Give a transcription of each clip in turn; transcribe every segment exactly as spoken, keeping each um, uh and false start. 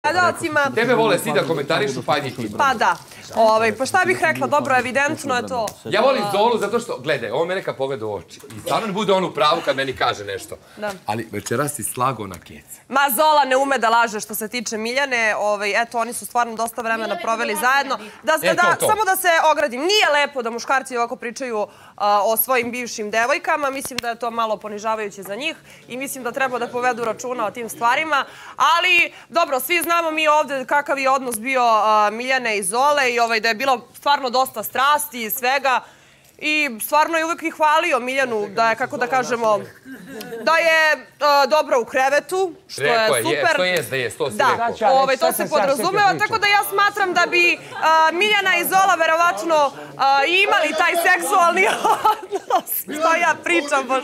gledalcima. Tebe vole svi da komentarišu, pa njih ima. Pa da. Pa šta bih rekla, dobro, evidentno je to. Ja volim Zolu zato što, gledaj, on mene kad pogleda u oči. I stvarno ne bude on u pravu kad meni kaže nešto. Ali večeras si slago na kece. Ma Zola ne ume da laže što se tiče Miljane. Eto, oni su stvarno dosta vremena proveli zajedno. Samo da se ogradim, nije lepo da muškarci ovako pričaju o svojim bivšim devojkama. Mislim da je to malo ponižavajuće za njih i mislim da treba da povedu računa o tim stvarima. Ali, dobro, svi znamo mi ovde kakav je odnos bio Miljane i Zole i da je bilo stvarno dosta strasti i svega. I stvarno je uvijek i hvalio Miljanu da je, kako da kažemo, da je dobro u krevetu, što je super. To je, to je, to si rekao. To se podrazumeva, tako da ja smatram da bi Miljana i Zola verovatno imali taj seksualni odnos. Što ja pričam, bož.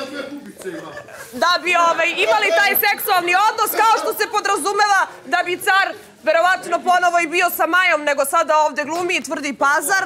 Da bi imali taj seksualni odnos, kao što se podrazumeva da bi car verovatno ponovo i bio sa Majom, nego sada ovde glumi i tvrdi pazar.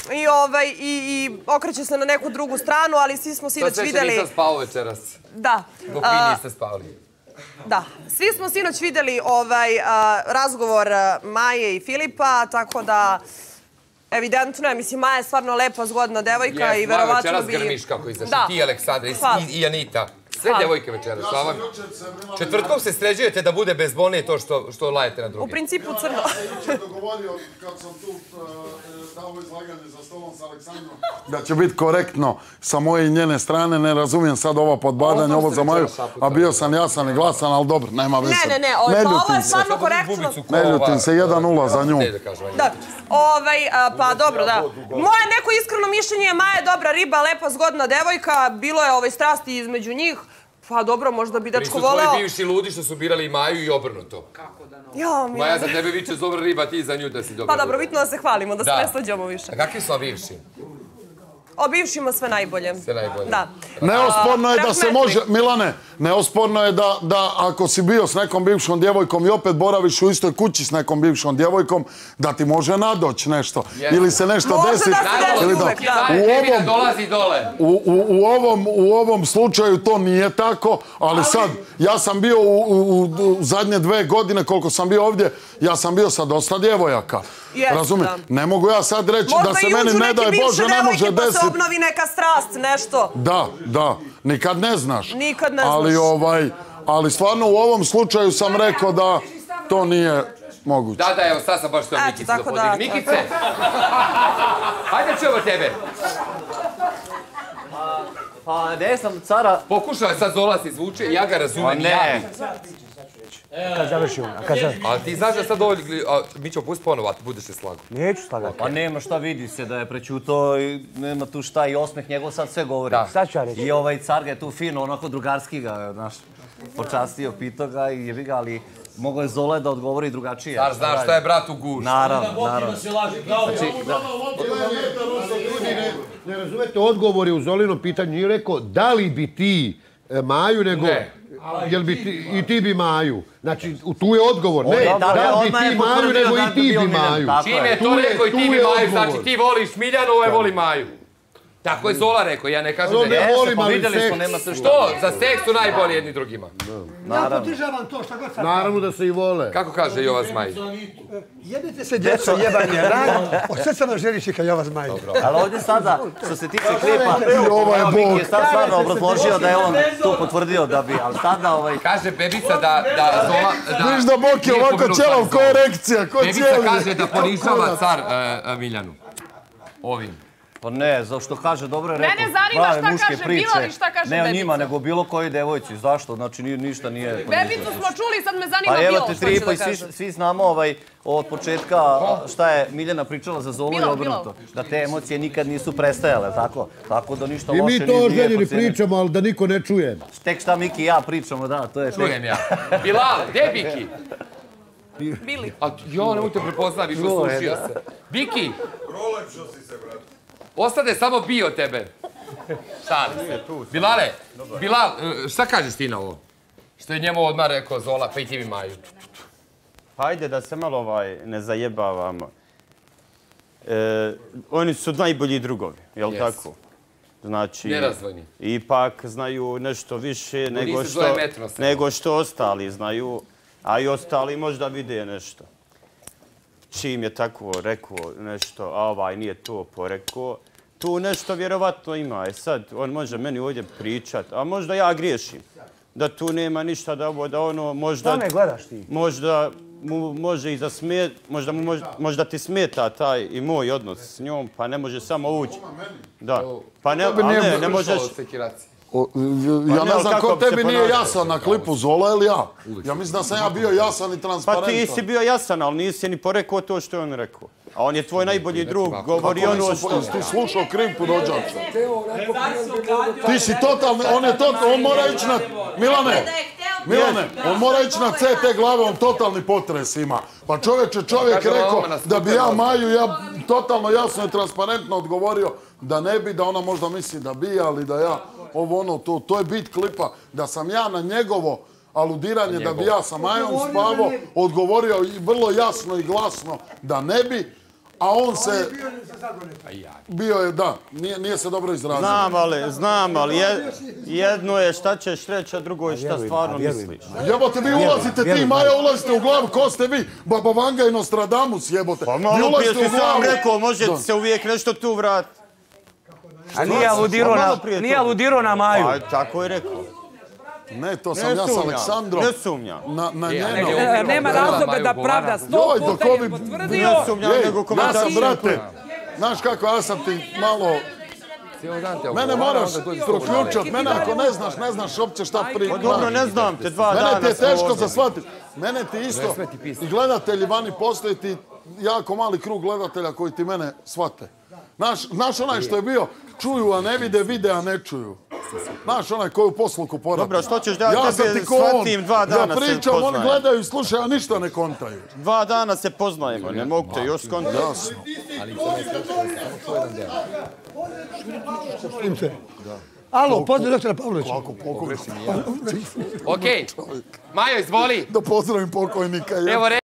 I okreće se na neku drugu stranu, ali svi smo sinoć videli... To sve nisam spao večeras. Da. Dok vi niste spavali. Da. Svi smo sinoć videli razgovor Maje i Filipa, tako da... Evidentno je, mislim, Maja je stvarno lepa, zgodna devojka i verovatno bi... Večeras grmiš kako izašli. Ti, Aleksandra, i Anita. Sve devojke večeras. Četvrtkom se sređujete da bude bezbolnije to što lajete na drugi. U principu crno. Ja sam dogovorio kad sam tu dao izlaganje za stolom sa Aleksandrom da će biti korektno sa moje i njene strane. Ne razumijem sad ova podbadanja, ovo za Maju, a bio sam jasan i glasan, ali dobro, nema veze. Ne, ne, ne, ovo je stvarno korektno. Ne ljutim se, jedan nula za nju. Da, pa dobro, da. Moje neko iskreno mišljenje je Maja je dobra riba, lepa, zgodna devojka, bilo je strasti između njih. Pa dobro, možda bi dečko voleo... Ili su tvoji bivši ludi što su birali Maju i obrnuto. Kako da no... Maja za tebe viče dobra riba, ti za nju da si dobra riba. Pa dobro, bitno da se hvalimo, da se ne slađamo više. A kakvi su bivši? O bivšima sve najbolje. Sve najbolje. Da. Neosporno je da se može... Milane, neosporno je da ako si bio s nekom bivšom djevojkom i opet boraviš u istoj kući s nekom bivšom djevojkom, da ti može nadoći nešto. Ili se nešto desi. Može da se desi uvek, da. Dolazi dole. U ovom slučaju to nije tako, ali sad, ja sam bio u zadnje dve godine, koliko sam bio ovdje, ja sam bio sa dosta djevojaka. Razumijem? Ne mogu ja sad reći da se meni, ne daj Bože, ne može desiti. Možda i uđu neke bivše devojke pa se obnovi neka strast, nešto. Da, da. Nikad ne znaš. Nikad ne znaš. Ali stvarno u ovom slučaju sam rekao da to nije moguće. Da, da, evo sad sam baš to Mikice da podigli. Mikice! Hajde čujemo tebe. Pa ne znam, cara... Pokušao je sad Zola se izvuče i ja ga razumem. Ne. Kad završimo. Ali ti znaš da sad ovo... Mi ćemo pustiti ponovo, a ti budeš se slago. Neću slagati. Pa nema šta, vidi se da je prećuto i nema tu šta i osmeh njegov sad sve govori. Šta ću ja reći? I ovaj car ga je tu fino, onako drugarski ga, znaš, počastio, pitao ga i jebi ga, ali mogo je Zole da odgovori drugačije. Car, znaš šta je brat u guštu. Naravno, naravno. Ne razumete, odgovor je u Zolinom pitanju. Nije rekao da li bi ti Maju, nego... Jel bi i ti bi Maju? Znači, tu je odgovor. Ne, da li bi ti Maju, nego i ti bi Maju. Čim je to rekao i ti bi Maju, znači ti voliš Miljanu, ovaj voli Maju. Tako je Zola rekao, ja ne kažem da je. Pa vidjeli smo, nema se što. Za seks su najbolji jedni drugima. Ja potižavam to šta god sad. Naravno da se i vole. Kako kaže Jova Zmaj? Jebite se djeco, jebanje rano, od srca vam želiš kao Jova Zmaj. Ali ovdje sada, što se tiče klipa, Miki je sad stvarno obrazložio da je on tu potvrdio da bi, ali sada ovaj... Kaže Bebica da Zola... Viš da Bok je ovako ćelav korekcija, ko cijeli. Bebica kaže da ponižava car Miljanu. Ovim. Pa ne, zašto kaže, dobro je rekao. Mene zanima šta kaže Bila i šta kaže Bebica. Ne o njima, nego bilo kojoj devojci. Zašto? Znači, ništa nije... Bebicu smo čuli, sad me zanima Bilo što će da kaže. Svi znamo od početka šta je Miljana pričala za Zolu i obrnuto. Da te emocije nikad nisu prestajale, tako? Tako da ništa loše nije nije. I mi to željeli pričamo, ali da niko ne čuje. Tek šta Miki i ja pričamo, da, to je... Čujem ja. Bilal, gdje je Biki? Bili. Jo, ne te prepoznavi, poslušio se. Biki! Prolepšao si se, brate. Ostade samo bi od tebe. Šalim se. Bilale, Bilal, šta kažeš ti na ovo? Što je njemu odmah rekao Zola, pa i ti mi Maju. Hajde da se malo ne zajebavamo. Oni su najbolji drugovi, jel tako? Znači, nerazvojni. Ipak znaju nešto više nego što ostali znaju. A i ostali možda vide nešto. Čim je tako rekao nešto, a ovaj nije to porekao, tu nešto vjerovatno ima. E sad, on može meni ovdje pričat, a možda ja griješim. Da tu nema ništa da ovo, da ono, možda... Da me gledaš ti? Možda mu može i da smet, možda, mu možda, možda ti smeta taj i moj odnos s njom, pa ne može samo ući. Da. Pa ne, ali ne, ne možeš... O, ja ne znam ko tebi nije jasan na klipu, Zola ili ja. Ja mislim da sam ja bio jasan i transparentan. Pa ti si bio jasan, ali nisi ni porekao to što je on rekao. A on je tvoj najbolji drug, govori ono što... Ti slušao Krimpu rođaca. Ti si totalni, on je totalni, on mora ići na... Milane, Milane, on mora ići na C T glave, on totalni potres ima. Pa čovječe, čovjek rekao da bi ja Maju, ja totalno jasno i transparentno odgovorio da ne bi, da ona možda misli da bi, ali da ja... Ovo ono, to, to je bit klipa, da sam ja na njegovo aludiranje da bi ja sa Majom spavao odgovorio vrlo jasno i glasno da ne bi, a on se... Bio je, da, nije, nije se dobro izrazio. Znam, ali, znam, ali je, jedno je šta ćeš reći, a drugo je šta stvarno misliš. Jebote, vi ulazite, ti Maja ulazite u glavu, ko ste vi? Baba Vanga i Nostradamus, jebote. Pa malo prije ti sam rekao, može se uvijek nešto tu vratiti. A nije aludirao na Maju. Pa tako je rekao. Ne, to sam ja s Aleksandrom. Ne sumnjam. Na njeno. Nema razloga da pravda sto puta je potvrdio. Ne sumnjam, nego komentar. Ja sam, brate, znaš kako, ja sam ti malo... Mene moraš proključat, mene ako ne znaš, ne znaš uopće šta priča. Dobro, ne znam te, dva dana. Mene ti je teško za shvatiti. Mene ti isto, i gledatelji vani postoji ti jako mali krug gledatelja koji ti mene shvate. Znaš onaj što je bio, čuju a ne vide, vide a ne čuju. Znaš onaj koji u posluku poradi. Dobro, što ćeš da ja tebe shvatim, dva dana se poznajemo. Ja pričam, oni gledaju i slušaju, a ništa ne kontaju. Dva dana se poznajemo, ne mogu te još skontati. Jasno. Alo, pozdrav doktora Pavlovića. Kako pokojnika. Okej, Majo, izvoli. Da pozdravim pokojnika.